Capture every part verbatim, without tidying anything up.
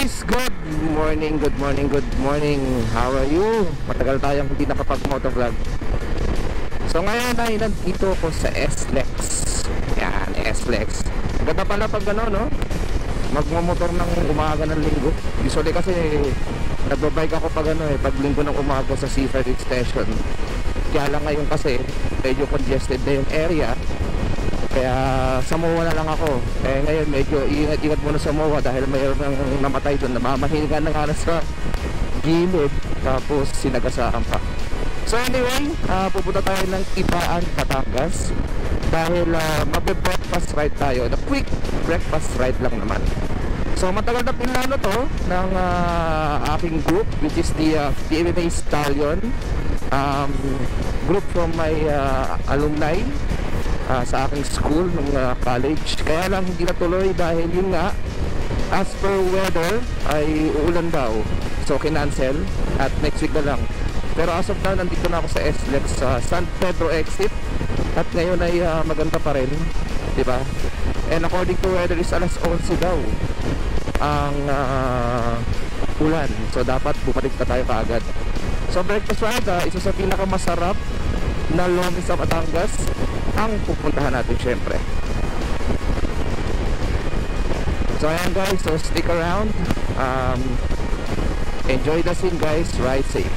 guys, good morning, good morning, good morning. How are you? Matagal tayong hindi nakapag-motovlog. So ngayon ay nandito ko sa S-Lex. Yan, S-Lex. Ganda pala pag ano, no? Magmamotor ng umaga ng linggo. Usually kasi nagbabike ako pag ano eh, pag linggo ng umaga sa Seaford Station. Kaya lang ngayon kasi medyo congested na yung area. Kaya sa M O A na lang ako. Eh ngayon medyo ingat-ingat muna sa M O A dahil mayroon nang namatay doon. Namamahinga na nga sa gilid. Tapos sinagasaan pa. So anyway, uh, pupunta tayo ng Ibaan, Batangas. Dahil uh, magbe-breakfast ride tayo. The quick breakfast ride lang naman. So matagal na pinlano to ng uh, aking group, which is the uh, P M M A Stallion um, group from my uh, alumni. Uh, sa aking school ng uh, college. Kaya lang hindi natuloy dahil yun nga, as per weather ay uulan daw, so kinancel at next week na lang. Pero as of now nandito na ako sa S-Lex sa uh, San Pedro exit at ngayon ay uh, maganda pa rin, diba? And according to weather is alas onse daw ang uh, ulan, so dapat bumalik na tayo kaagad. So breakfast ride, uh, isa sa pinakamasarap na lomi sa Batangas ang pupuntahan natin syempre. So ayan guys, so stick around, um, enjoy the scene guys, ride safe.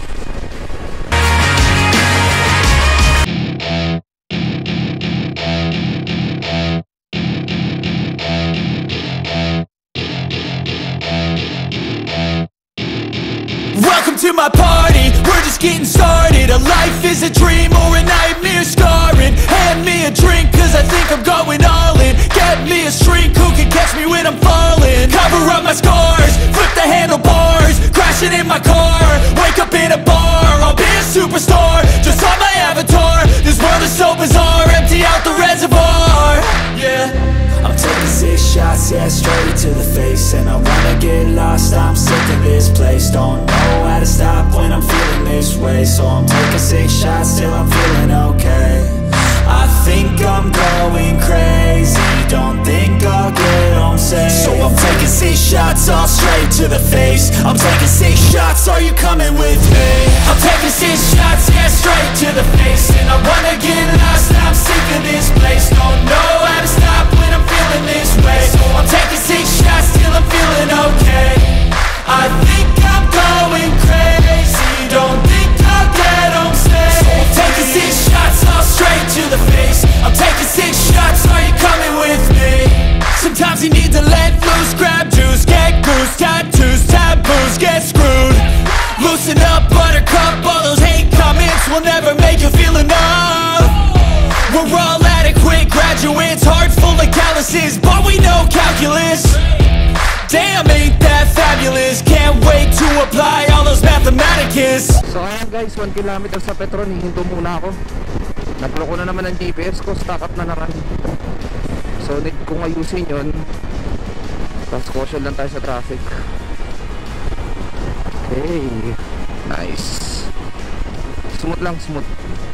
Welcome to my party, we're just getting started. A life is a dream or a nightmare scarring. Hand me a drink cause I think I'm going all in. Get me a shrink who can catch me when I'm falling. Cover up my scars, flip the handlebars. Crashing in my car, wake up in a bar. I'll be a superstar, just on my avatar. This world is so bizarre, empty out the reservoir. Yeah, I'm taking six shots, yeah, straight to the face. And I wanna get lost, I'm sick of this place. Don't know how to stop when I'm feeling this way. So I'm taking six shots till I'm feeling okay. I think I'm going crazy, don't think I'll get home safe. So I'm taking six shots, all straight to the face. I'm taking six shots, are you coming with me? I'm taking six shots, yeah, straight to the face. And I wanna get lost, I'm sick of this place. Don't know how to stop when I'm feeling this way. So I'm taking six shots till I'm feeling okay. I think I'm going crazy, don't think I'll get home safe. So I'm taking six shots, all straight to the face. I'm taking six shots, are you coming with me? Sometimes you need to let loose, grab juice, get goose, tattoos, taboos, get screwed. Loosen up, buttercup, all those hate comments will never make you feel enough. We're all adequate graduates, heart full of calluses, but we know calculus. Damn, ain't that fabulous, can't wait to apply all those mathematicus. So ayan guys, one kilometer sa Petron, hihinto muna ako. Nagloko na naman ang G P S ko, stock up na naman. So need kong ayusin yun. Tapos caution lang tayo sa traffic. Okay, nice. Smooth lang, smooth.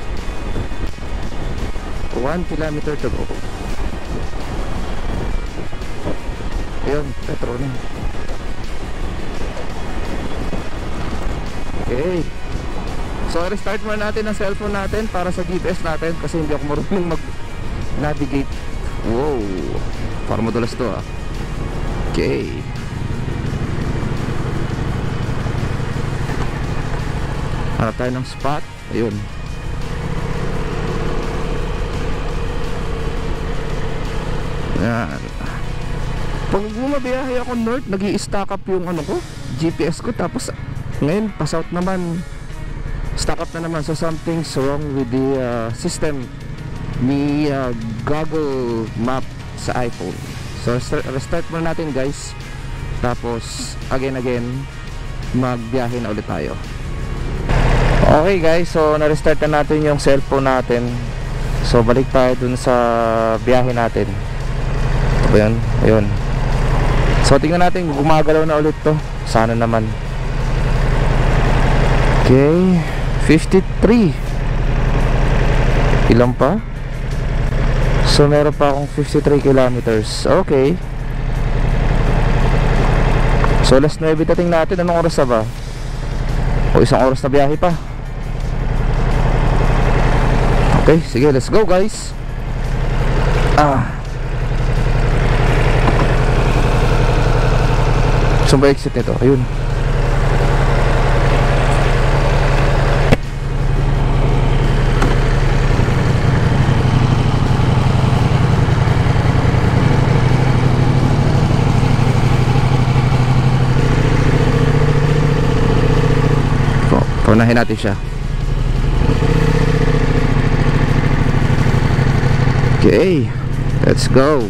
One kilometer to go. Ayun, Petron. Okay. So restart muna natin ang cellphone natin para sa G P S natin kasi hindi ako marunong mag-navigate. Wow, parang madulas to ah. Okay. Hanap tayo ng spot. Ayun. Yan. Pag bumabiyahe ako north, nag-i-stack up yung ano ko, G P S ko. Tapos ngayon, pa-south naman, stack up na naman. So something's wrong with the uh, system ni uh, Google Map sa iPhone. So restart muna natin guys. Tapos again again magbiyahe na ulit tayo. Okay guys, so na-restart na natin yung cellphone natin. So balik tayo dun sa biyahe natin. Ito ba yun? Ayun. So tingnan natin, gumagalaw na ulit to. Sana naman. Okay, fifty-three. Ilan pa? So meron pa akong fifty-three kilometers. Okay. So alas nuwebe dating natin. Anong oras na ba? O isang oras na biyahe pa. Okay, sige, let's go guys. Ah, saan ba exit nito? Ayun. Paunahin natin siya. Okay, let's go.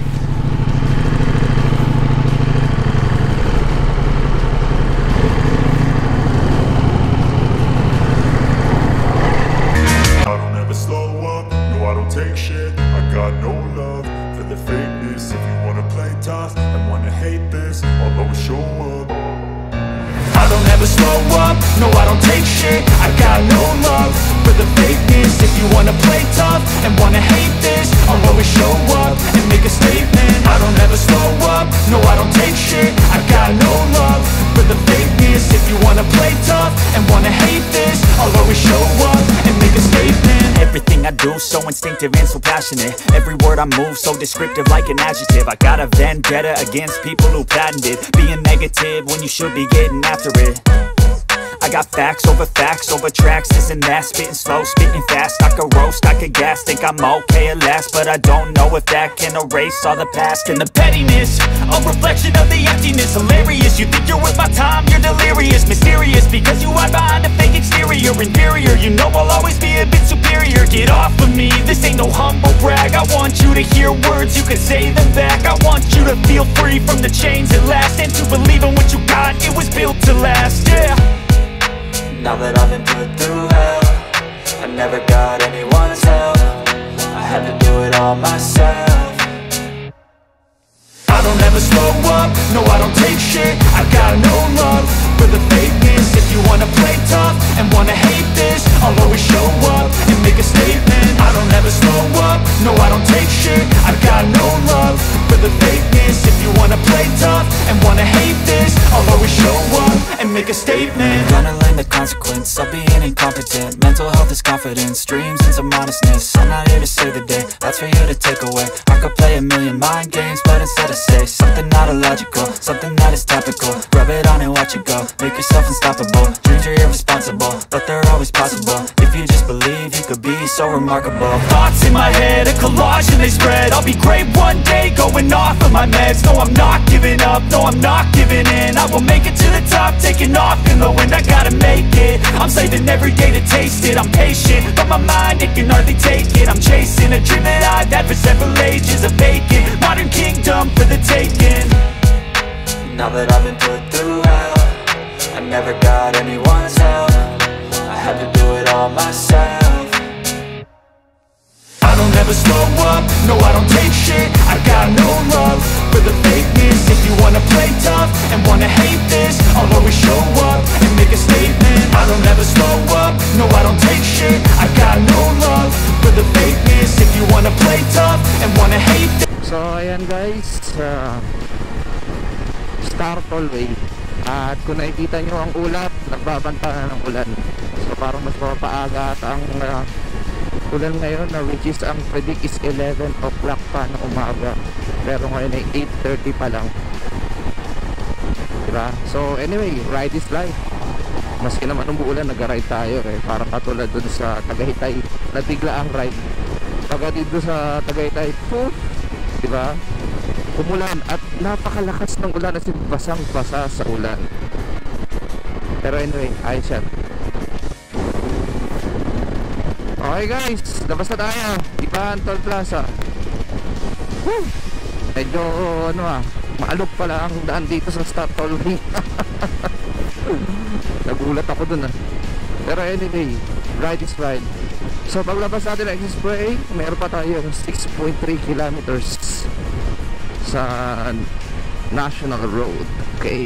I don't ever slow up, no I don't take shit. I got no love for the fakeness. If you wanna play tough and wanna hate this, I'll always show up. I don't ever slow up, no I don't take shit. I got no love for the fakeness. If you wanna play tough and wanna hate this, I'll always show up and make a statement. I don't ever slow up, no I don't take shit. I got no love for the fakeness. If you wanna play tough and wanna hate this, I'll always show up and make a statement. Everything I do so instinctive and so passionate. Every word I move so descriptive like an adjective. I got a vendetta against people who patented being negative when you should be getting after it. I got facts over facts over tracks, this and that. Spitting slow, spitting fast, I could roast, I could gas. Think I'm okay at last, but I don't know if that can erase all the past. And the pettiness, a reflection of the emptiness. Hilarious, you think you're worth my time, you're delirious. Mysterious, because you hide behind a fake exterior. Inferior, you know I'll always be a bit superior. Get off of me, this ain't no humble brag. I want you to hear words, you can say them back. I want you to feel free from the chains at last, and to believe in what you got, it was built to last, yeah. Now that I've been put through hell, I never got anyone's help. I had to do it all myself. I don't ever slow up, no I don't take shit. I got no love for the fakeness. If you wanna play tough and wanna hate this, I'll always show up and make a statement. I don't ever slow up, no I don't take shit. I got no love for the fakeness. If you wanna play tough and wanna hate this, I'll always show up and make a statement. Gonna learn the consequence of being incompetent. Mental health is confidence, dreams and some modestness. I'm not here to save the day, that's for you to take away. I could play a million mind games, but instead I say something not illogical, something that is topical. Rub it on and watch it go, make yourself unstoppable. Dreams are irresponsible, but they're always possible. If you just believe, you could be so remarkable. Thoughts in my head, a collage and they spread. I'll be great one day, going off of my meds. No, I'm not giving up, no, I'm not giving in. I will make it to the top, taking off in the wind. I gotta make it, I'm saving every day to taste it. I'm patient, but my mind, it can hardly take it. I'm chasing a dream that I've had for several ages. A vacant, modern kingdom for the taking. Now that I've been put through hell, I never got anyone's help. I had to do it all myself. I don't ever slow up, no I don't take shit. I got no love for the fakeness. If you wanna play tough and wanna hate this, I'll always show up and make a statement. I don't ever slow up, no I don't take shit. I got no love for the fakeness. If you wanna play tough and wanna hate this. So ayan guys, uh, Star Tollway. At kung nakikita nyo ang ulap, nagbabanta na ng ulan. So parang mas mapaaga at ang uh, ulan ngayon, na which is ang predict is eleven o'clock pa ng umaga, pero ngayon ay eight thirty pa lang, diba? So anyway, ride is life. Maski naman umuulan, nag-ride tayo eh. Parang katulad dun sa Tagaytay, nabigla ang ride. Pagka dito sa Tagaytay, poof, diba? Umulan at napakalakas ng ulan, as in basang basa sa ulan. Pero anyway, ayos yan. Okay guys, labas na tayo. Ipahan Toll Plaza. Woo! Medyo ano ah, maalok pala ang daan dito sa Star Tollway. Nagulat ako dun ah. Pero anyway, ride is ride. So paglabas natin ng expressway, meron pa tayo six point three kilometers sa National Road. Okay.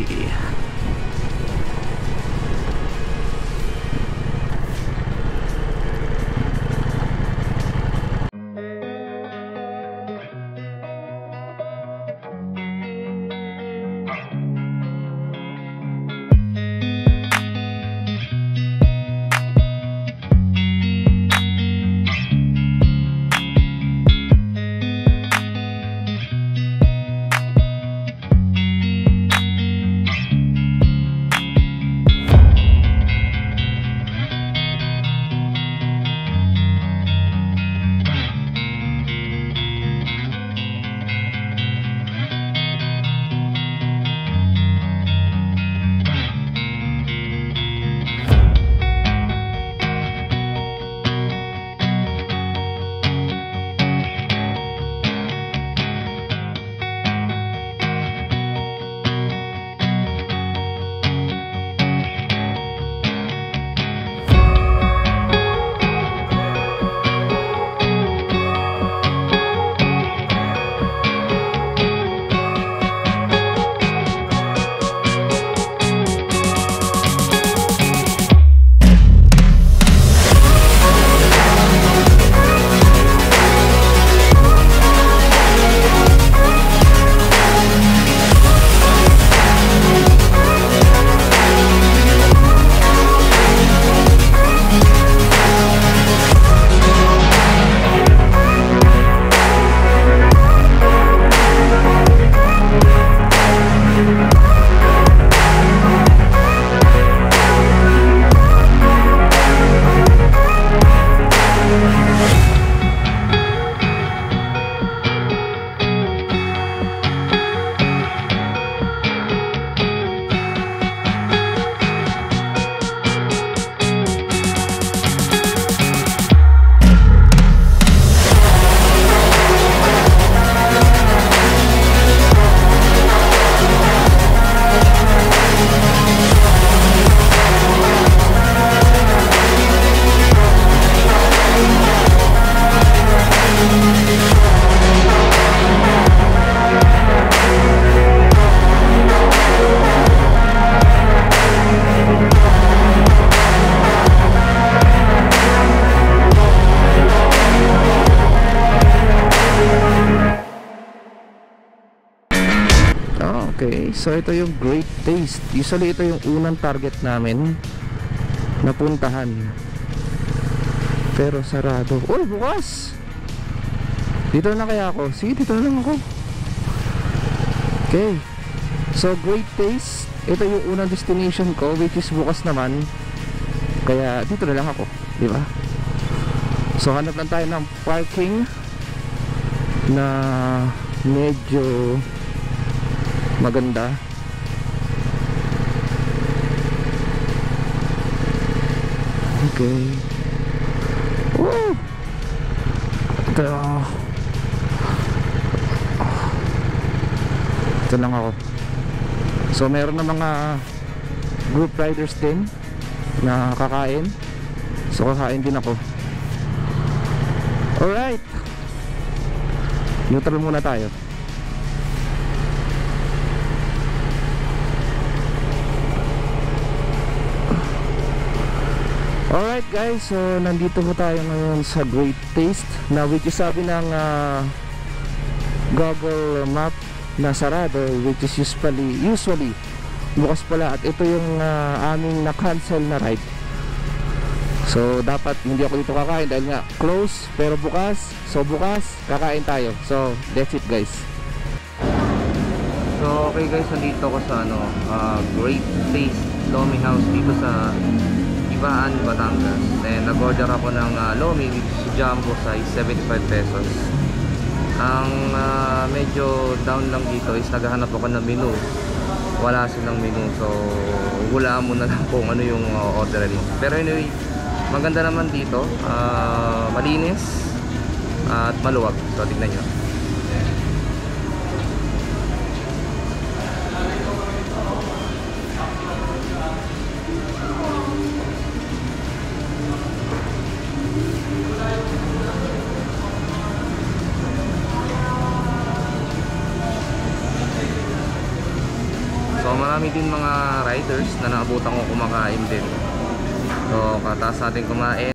Okay, so ito yung Great Taste. Usually ito yung unang target namin napuntahan, pero sarado. Uy, bukas! Dito na kaya ako? Sige, dito na lang ako. Okay, so Great Taste, ito yung unang destination ko, which is bukas naman. Kaya dito na lang ako, di ba? So hanap lang tayo ng parking na medyo maganda. Okay. Woo! Ito, ito lang ako. So meron na mga group riders din na kakain. So kakain din ako. Alright, neutral muna tayo. Alright guys, so nandito po tayo ngayon sa Great Taste, na which is sabi ng uh, Google Map na sarado, which is usually, usually bukas pala. At ito yung uh, aming na-cancel na ride. So dapat hindi ako dito kakain dahil nga close, pero bukas. So bukas kakain tayo. So that's it guys. So okay guys, nandito ako sa ano, uh, Great Taste Lomi House dito sa Ibaan, Batangas. And nag-order ako ng uh, Lomi with jumbo size, seventy-five pesos. Ang uh, medyo down lang dito is naghahanap ako ng menu. Wala silang menu, so hulaan mo na lang kung ano yung uh, orderin mo. Pero anyway, maganda naman dito, uh, malinis uh, at maluwag. So tignan nyo. So marami din mga riders na naabutan ko kumakain din. So kataas natin kumain.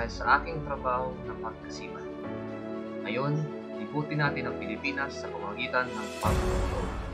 dahil sa aking trabaho na pagkasiman. Ngayon, liputin natin ang Pilipinas sa pamamagitan ng pagtutulong.